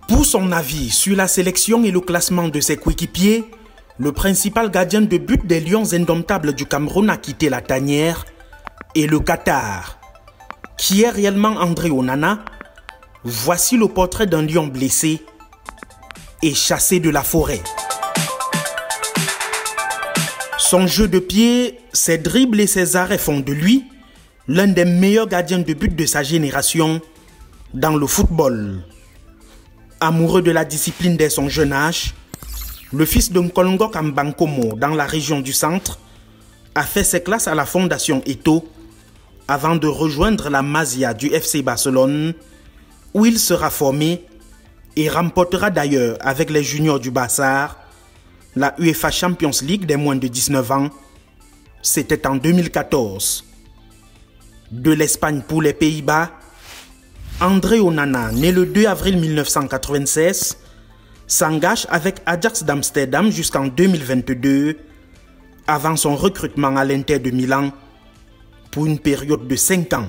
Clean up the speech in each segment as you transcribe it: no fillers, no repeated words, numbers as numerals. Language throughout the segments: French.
Pour son avis sur la sélection et le classement de ses coéquipiers, le principal gardien de but des Lions indomptables du Cameroun a quitté la tanière et le Qatar. Qui est réellement André Onana? Voici le portrait d'un lion blessé et chassé de la forêt. Son jeu de pied, ses dribbles et ses arrêts font de lui l'un des meilleurs gardiens de but de sa génération dans le football. Amoureux de la discipline dès son jeune âge, le fils de Nkolongo Kambankomo dans la région du centre a fait ses classes à la Fondation Eto'o avant de rejoindre la Masia du FC Barcelone où il sera formé et remportera d'ailleurs avec les juniors du Barça la UEFA Champions League des moins de 19 ans. C'était en 2014. De l'Espagne pour les Pays-Bas, André Onana, né le 2 avril 1996, s'engage avec Ajax d'Amsterdam jusqu'en 2022, avant son recrutement à l'Inter de Milan pour une période de 5 ans.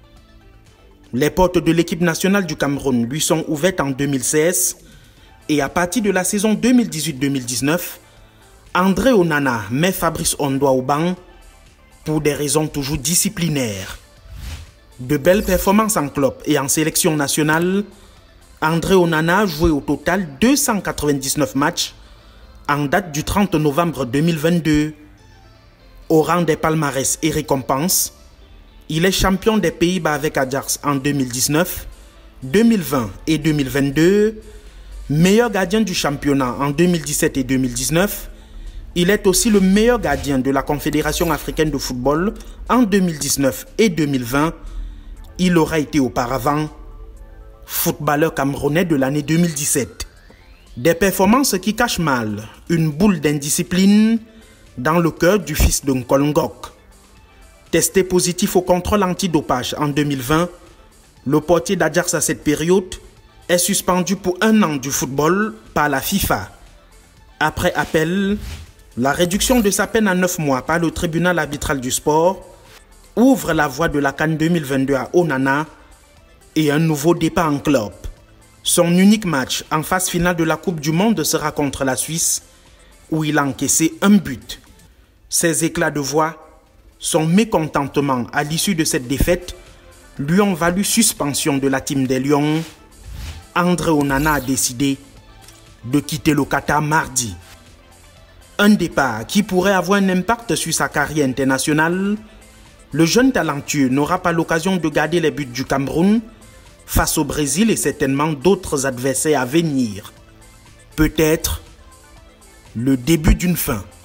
Les portes de l'équipe nationale du Cameroun lui sont ouvertes en 2016 et à partir de la saison 2018-2019, André Onana met Fabrice Ondoa au banc pour des raisons toujours disciplinaires. De belles performances en club et en sélection nationale, André Onana a joué au total 299 matchs en date du 30 novembre 2022. Au rang des palmarès et récompenses, il est champion des Pays-Bas avec Ajax en 2019, 2020 et 2022, meilleur gardien du championnat en 2017 et 2019. Il est aussi le meilleur gardien de la Confédération africaine de football en 2019 et 2020. Il aura été auparavant footballeur camerounais de l'année 2017. Des performances qui cachent mal une boule d'indiscipline dans le cœur du fils de Nkolongo. Testé positif au contrôle antidopage en 2020, le portier d'Ajax à cette période est suspendu pour 1 an du football par la FIFA. Après appel, la réduction de sa peine à 9 mois par le tribunal arbitral du sport ouvre la voie de la CAN 2022 à Onana et un nouveau départ en club. Son unique match en phase finale de la Coupe du Monde sera contre la Suisse, où il a encaissé 1 but. Ses éclats de voix, son mécontentement à l'issue de cette défaite lui ont valu suspension de la team des Lions. André Onana a décidé de quitter le Qatar mardi. Un départ qui pourrait avoir un impact sur sa carrière internationale. Le jeune talentueux n'aura pas l'occasion de garder les buts du Cameroun face au Brésil et certainement d'autres adversaires à venir. Peut-être le début d'une fin.